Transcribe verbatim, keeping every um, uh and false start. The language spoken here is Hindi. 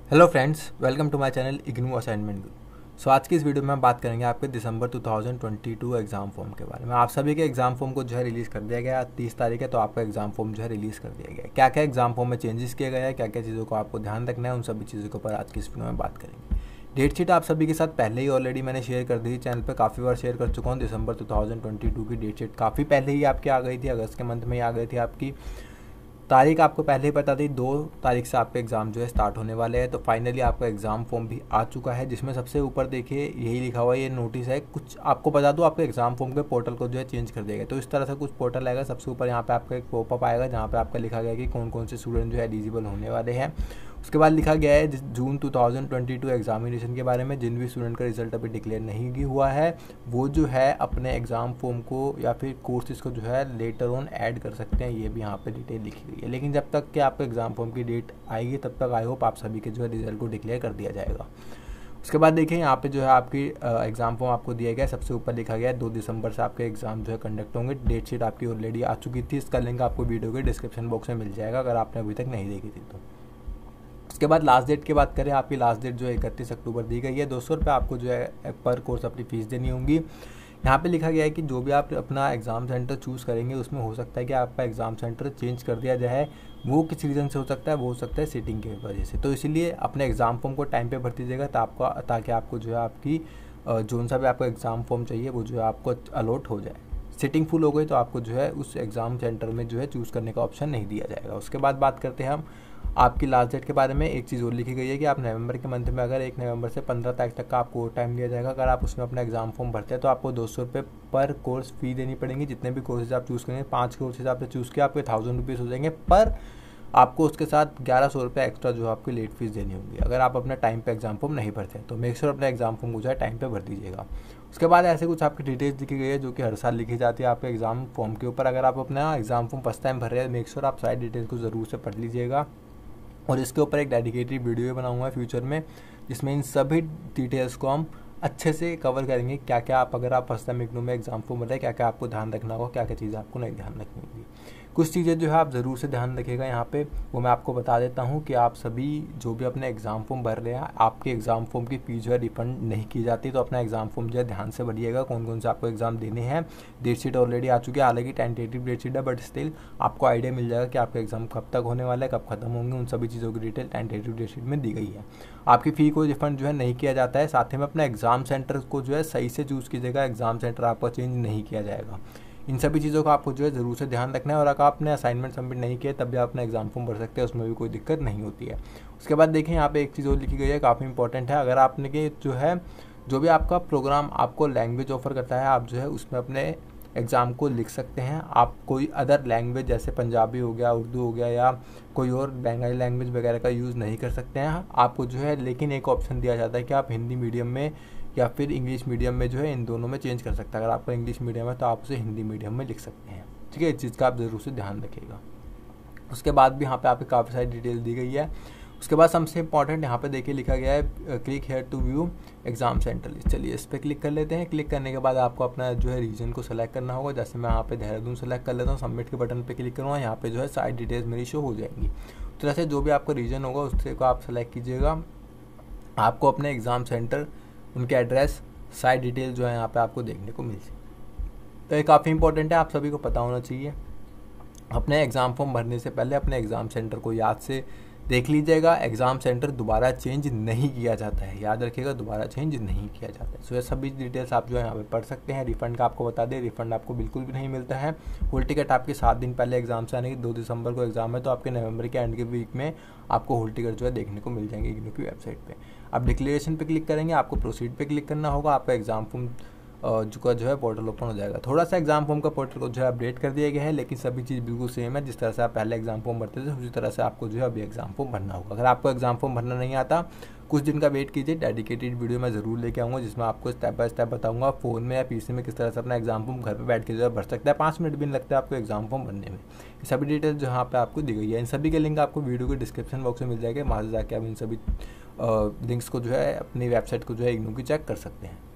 Hello friends, welcome to my channel IGNOU assignment Guru. So आज की इस वीडियो में हम बात करेंगे आपके दिसंबर दो हज़ार बाईस एग्ज़ाम फॉर्म के बारे में। आप सभी के एग्ज़ाम फॉर्म को जो है रिलीज़ कर दिया गया। आज तीस तारीख है, तो आपका एग्ज़ाम फॉर्म जो है रिलीज़ कर दिया गया। क्या क्या एग्ज़ाम फॉर्म में चेंजेस किए गए हैं, क्या क्या चीज़ों को आपको ध्यान रखना है, उन सभी चीज़ों के ऊपर आज की इस वीडियो में बात करेंगे। डेट शीट आप सभी के साथ पहले ही ऑलरेडी मैंने शेयर कर दी थी, चैनल पर काफ़ी बार शेयर कर चुका हूँ। दिसंबर दो हज़ार बाईस की डेट शीट काफ़ी पहले ही आपकी आ गई थी, अगस्त के मंथ में ही आ गई थी। आपकी तारीख आपको पहले ही पता थी, दो तारीख से आपके एग्ज़ाम जो है स्टार्ट होने वाले हैं। तो फाइनली आपका एग्ज़ाम फॉर्म भी आ चुका है, जिसमें सबसे ऊपर देखिए यही लिखा हुआ है, ये नोटिस है। कुछ आपको बता दूं, आपके एग्ज़ाम फॉर्म के पोर्टल को जो है चेंज कर देगा। तो इस तरह से कुछ पोर्टल आएगा। सबसे ऊपर यहाँ पे आपका एक पॉपअप आएगा, जहाँ पे आपका लिखा गया है कि कौन कौन से स्टूडेंट जो है एलिजिबल होने वाले हैं। उसके बाद लिखा गया है जून दो हज़ार बाईस एग्जामिनेशन के बारे में। जिन भी स्टूडेंट का रिजल्ट अभी डिक्लेयर नहीं हुआ है, वो जो है अपने एग्ज़ाम फॉर्म को या फिर कोर्सेज को जो है लेटर ऑन ऐड कर सकते हैं। ये भी यहाँ पे डिटेल लिखी गई है। लेकिन जब तक कि आपके एग्ज़ाम फॉर्म की डेट आएगी, तब तक आई होप आप सभी के जो है रिजल्ट को डिक्लेयर कर दिया जाएगा। उसके बाद देखिए यहाँ पे जो है आपकी एग्ज़ाम फॉर्म आपको दिया गया है। सबसे ऊपर लिखा गया है दो दिसंबर से आपके एग्ज़ाम जो है कंडक्ट होंगे। डेट शीट आपकी ऑलरेडी आ चुकी थी, इसका लिंक आपको वीडियो के डिस्क्रिप्शन बॉक्स में मिल जाएगा, अगर आपने अभी तक नहीं देखी थी तो। उसके बाद लास्ट डेट की बात करें, आपकी लास्ट डेट जो है इकतीस अक्टूबर दी गई है। दो सौ रुपये आपको जो है पर कोर्स अपनी फीस देनी होंगी। यहाँ पे लिखा गया है कि जो भी आप अपना एग्ज़ाम सेंटर चूज़ करेंगे, उसमें हो सकता है कि आपका एग्ज़ाम सेंटर चेंज कर दिया जाए। वो किस रीज़न से हो सकता है, वो हो सकता है सीटिंग की वजह से। तो इसीलिए अपने एग्ज़ाम फॉर्म को टाइम पे भर दीजिएगा, ताकि आपको जो है आपकी जोन सा भी आपको एग्ज़ाम फॉर्म चाहिए वो जो है आपको अलॉट हो जाए। सीटिंग फुल हो गई तो आपको जो है उस एग्ज़ाम सेंटर में जो है चूज़ करने का ऑप्शन नहीं दिया जाएगा। उसके बाद बात करते हैं हम आपकी लास्ट डेट के बारे में। एक चीज़ और लिखी गई है कि आप नवंबर के मंथ में अगर एक नवंबर से पंद्रह तारीख तक का आपको टाइम दिया जाएगा, अगर आप उसमें अपना एग्ज़ाम फॉर्म भरते हैं तो आपको दो सौ रुपये पर कोर्स फी देनी पड़ेगी। जितने भी कोर्सेज आप चूज़ करेंगे, पाँच कोर्सेज आपने चूज़ किया, आपके थाउजेंड रुपीज़ हो जाएंगे, पर आपको उसके साथ ग्यारह सौ रुपये एक्स्ट्रा जो आपकी लेट फीस देनी होगी, अगर आप अपना टाइम पे एग्ज़ाम फॉर्म नहीं भरते हैं। तो मेक श्योर अपना एग्ज़ाम फॉर्म को जो है टाइम पे भर दीजिएगा। उसके बाद ऐसे कुछ आपकी डिटेल्स लिखी गई है, जो कि हर साल लिखी जाती है आपके एग्ज़ाम फॉर्म के ऊपर। अगर आप अपना एग्ज़ाम फॉर्म फर्स्ट टाइम भर रहे हैं, मेक श्योर आप सारी डिटेल्स को ज़रूर से पढ़ लीजिएगा। और इसके ऊपर एक डेडिकेटेड वीडियो बनाऊंगा फ्यूचर में, जिसमें इन सभी डिटेल्स को हम अच्छे से कवर करेंगे। क्या क्या आप, अगर आप फर्स्ट टाइम इग्नू में एग्जाम फॉर्म भर रहे हैं, क्या क्या आपको ध्यान रखना होगा, क्या क्या चीज़ें आपको नहीं ध्यान रखनी होगी। कुछ चीज़ें जो है आप ज़रूर से ध्यान रखिएगा यहाँ पे, वो मैं आपको बता देता हूँ कि आप सभी जो भी अपने एग्ज़ाम फॉर्म भर रहे हैं, आपके एग्ज़ाम फॉर्म की फ़ीस जो है रिफंड नहीं की जाती। तो अपना एग्ज़ाम फॉर्म जो है ध्यान से भरिएगा, कौन कौन से आपको एग्ज़ाम देने हैं। डेट शीट ऑलरेडी आ चुकी है, हालांकि टेंटेटिव डेट शीट है, बट स्टिल आपको आइडिया मिल जाएगा कि आपका एग्ज़ाम कब तक होने वाला है, कब खत्म होंगे। उन सभी चीज़ों की डिटेल टेंटेटिव डेट शीट में दी गई है। आपकी फ़ी को रिफंड जो है नहीं किया जाता है। साथ ही में अपना एग्ज़ाम सेंटर को जो है सही से चूज़ कीजिएगा, एग्ज़ाम सेंटर आपका चेंज नहीं किया जाएगा। इन सभी चीज़ों का आपको जो है ज़रूर से ध्यान रखना है। और अगर आपने असाइनमेंट सबमिट नहीं किया, तब भी आप अपना एग्ज़ाम फॉर्म भर सकते हैं, उसमें भी कोई दिक्कत नहीं होती है। उसके बाद देखिए यहाँ पे एक चीज़ और लिखी गई है, काफ़ी इंपॉर्टेंट है। अगर आपने के जो है जो भी आपका प्रोग्राम आपको लैंग्वेज ऑफर करता है, आप जो है उसमें अपने एग्ज़ाम को लिख सकते हैं। आप कोई अदर लैंग्वेज जैसे पंजाबी हो गया, उर्दू हो गया, या कोई और बंगाली लैंग्वेज वगैरह का यूज़ नहीं कर सकते हैं आपको जो है। लेकिन एक ऑप्शन दिया जाता है कि आप हिंदी मीडियम में या फिर इंग्लिश मीडियम में जो है, इन दोनों में चेंज कर सकते हैं। अगर आपका इंग्लिश मीडियम है तो आप उसे हिंदी मीडियम में लिख सकते हैं, ठीक है। इस चीज़ का आप ज़रूर से ध्यान रखिएगा। उसके बाद भी यहाँ पे आपकी काफ़ी सारी डिटेल दी गई है। उसके बाद सबसे इंपॉर्टेंट यहाँ पे देखिए लिखा गया है click here to view exam centre list. चलिए इस पर क्लिक कर लेते हैं। क्लिक करने के बाद आपको अपना जो है रीजन को सेलेक्ट करना होगा। जैसे मैं यहाँ पे देहरादून सेलेक्ट कर लेता हूँ, सबमिट के बटन पे क्लिक करूँगा, यहाँ पे जो है सारी डिटेल्स मेरी शो हो जाएंगी। तो जैसे जो भी आपका रीजन होगा उससे को आप सेलेक्ट कीजिएगा। आपको अपने एग्ज़ाम सेंटर, उनके एड्रेस, सारी डिटेल जो है यहाँ पे आपको देखने को मिल जाए। तो ये काफ़ी इंपॉर्टेंट है, आप सभी को पता होना चाहिए। अपने एग्ज़ाम फॉर्म भरने से पहले अपने एग्ज़ाम सेंटर को याद से देख लीजिएगा। एग्ज़ाम सेंटर दोबारा चेंज नहीं किया जाता है, याद रखिएगा, दोबारा चेंज नहीं किया जाता है। सो ये सभी डिटेल्स आप जो है यहाँ पे पढ़ सकते हैं। रिफंड का आपको बता दें, रिफंड आपको बिल्कुल भी नहीं मिलता है। होल टिकट आपके सात दिन पहले एग्जाम से आने की, दो दिसंबर को एग्जाम है, तो आपके नवंबर के एंड के वीक में आपको होल टिकट जो है देखने को मिल जाएंगे इग्नू की वेबसाइट पर। आप डिक्लेरेशन पर क्लिक करेंगे, आपको प्रोसीड पर क्लिक करना होगा, आपका एग्जाम फॉर्म जो का जो है पोर्टल ओपन हो जाएगा। थोड़ा सा एग्जाम फॉर्म का पोर्टल को जो है अपडेट कर दिया गया है, लेकिन सभी चीज़ बिल्कुल सेम है। जिस तरह से आप पहले एग्जाम फॉर्म भरते थे, उसी तरह से आपको जो है अभी एग्जाम फॉर्म भरना होगा। अगर आपको एग्जाम फॉर्म भरना नहीं आता, कुछ दिन का वेट कीजिए, डेडिकेटेड वीडियो मैं ज़रूर लेके आऊँगा, जिसमें आपको स्टेप बाय स्टेप बताऊँगा फ़ोन में या पीसी में किस तरह से अपना एग्जाम फॉर्म घर पर बैठ के जो है भर सकता है। पाँच मिनट भी नहीं लगता है आपको एग्जाम फॉर्म भरने में। सभी डिटेल जो यहाँ पे आपको दी गई है, इन सभी के लिंक आपको वीडियो के डिस्क्रिप्शन बॉक्स में मिल जाएगा। वहाँ से जाकर आप इन सभी लिंक्स को जो है अपनी वेबसाइट को जो है इग्नू की चेक कर सकते हैं।